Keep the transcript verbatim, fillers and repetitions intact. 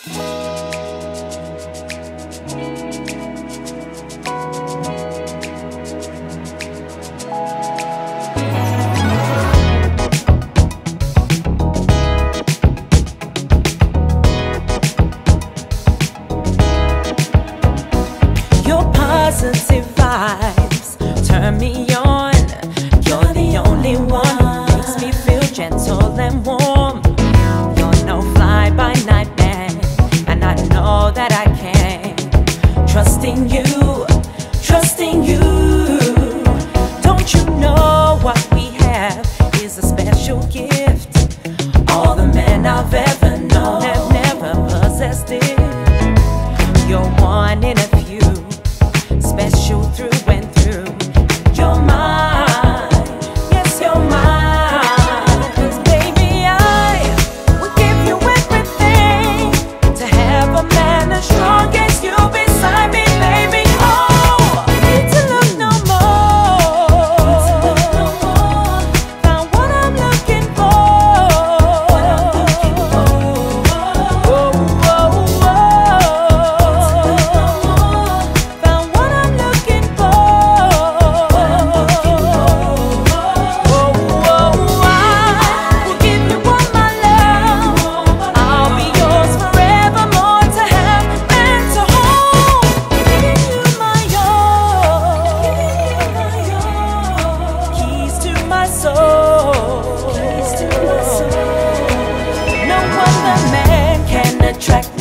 Positive vibes turn me on. You're the only one who makes me feel gentle and warm. You're no fly-by-night man, and I know that I can trust in you, trust in you. Don't you know what we have is a special gift? All the men I've ever known have never possessed it. You're one in a few, special through and through. You're mine, yes you're mine. 'Cause baby I would give you everything to have a man as strong as you beside me, baby. Oh, need to look no more. Found what I'm looking for. Oh, oh, oh. Found what I'm looking for. Oh, oh, I will give you all my love. I'll be yours forevermore to have and to hold. Giving you my all, keys to my soul. No other man can attract